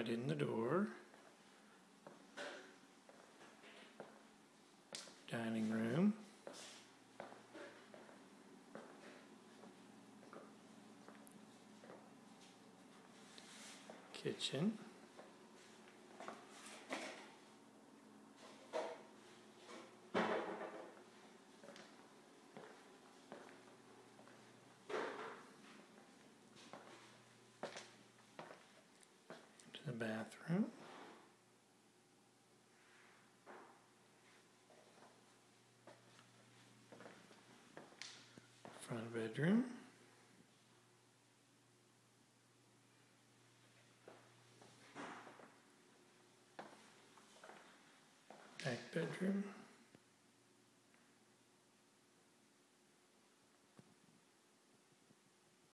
right in the door. Dining room. Kitchen. To the bathroom. Front bedroom. Back bedroom.